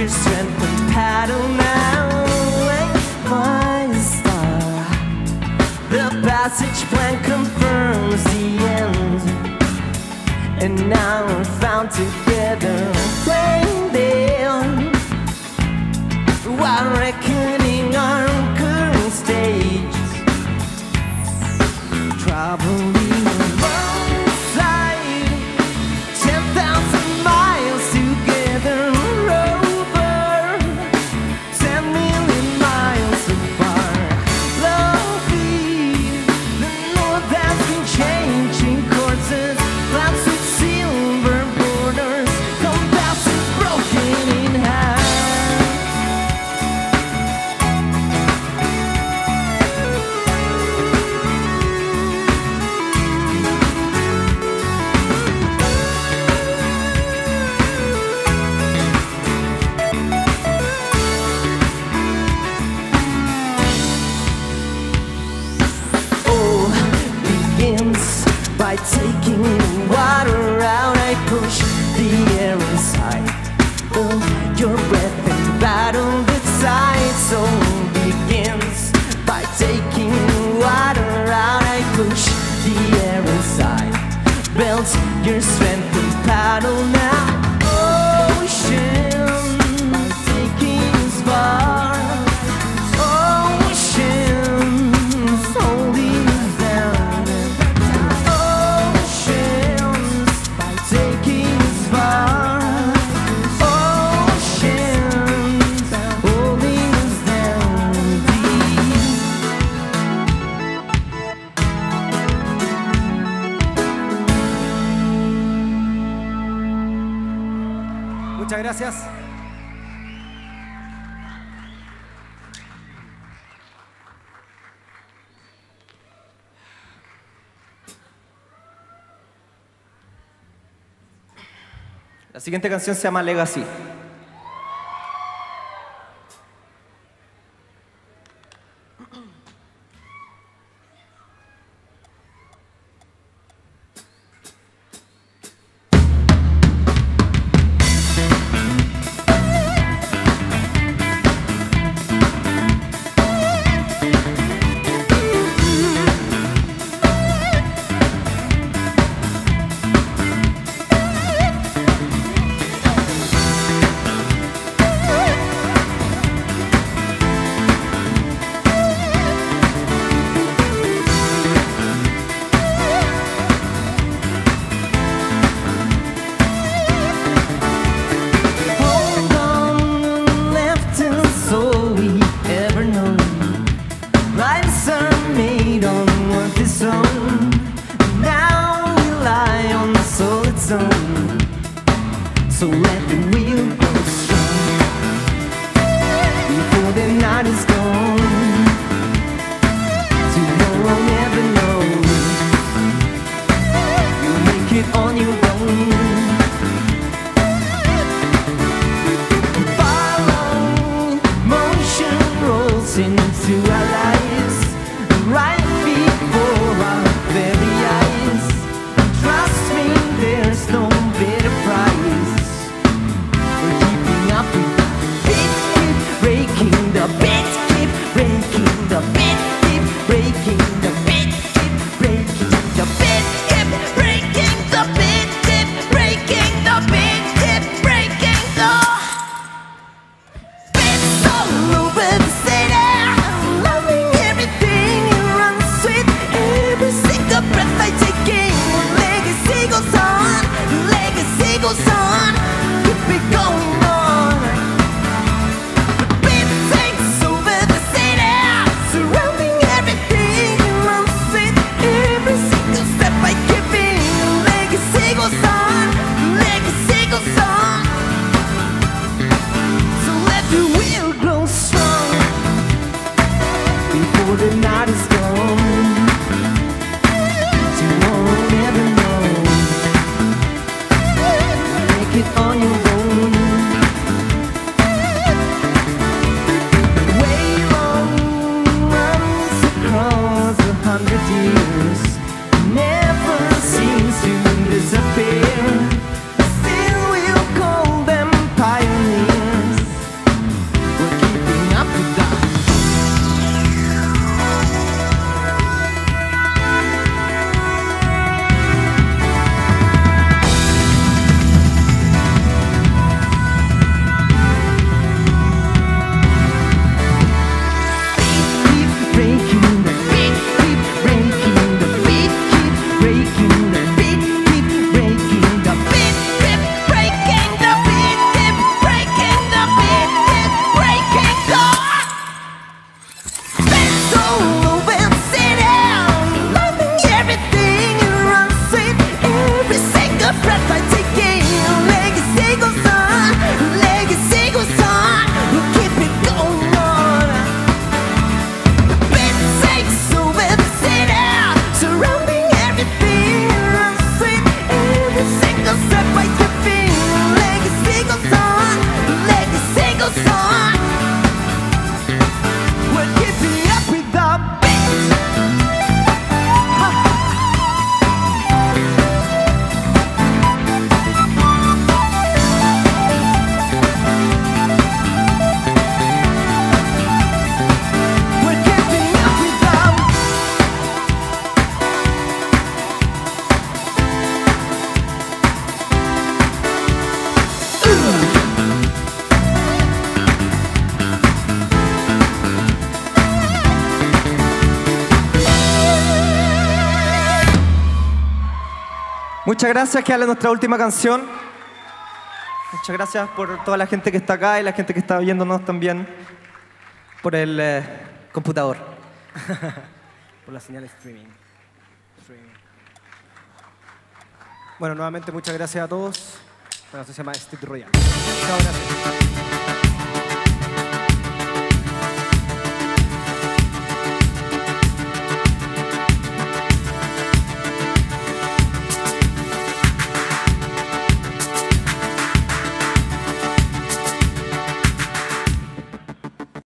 your strength and paddle now. My star, the passage plan confirms the end, and now we're found together, playing down while reckoning our current stage, traveling alongside 10,000 miles together, over 10 million miles apart. Lovely, the north has been changing courses, clouds with silver borders, compasses broken in half. By taking water out, I push the air inside. Oh, your breath and battle that side. So begins by taking water out, I push the air inside. Belt your strength and paddle now. Ocean, by taking us far. Oceans holding us down. Muchas gracias. La siguiente canción se llama Legacy. So let the wheel go strong before the night is gone. Tomorrow never knows. You make it on your own. Follow motion rolls into our lives right before our very eyes. Trust me, there's no better price. The beat keep breaking, the beat keep breaking, the beat keep breaking, the beat keep breaking, the beat Muchas gracias, que es nuestra última canción. Muchas gracias por toda la gente que está acá y la gente que está viéndonos también por el computador. Por la señal streaming. Bueno, nuevamente muchas gracias a todos. La canción se llama Street Royale. Chao, gracias.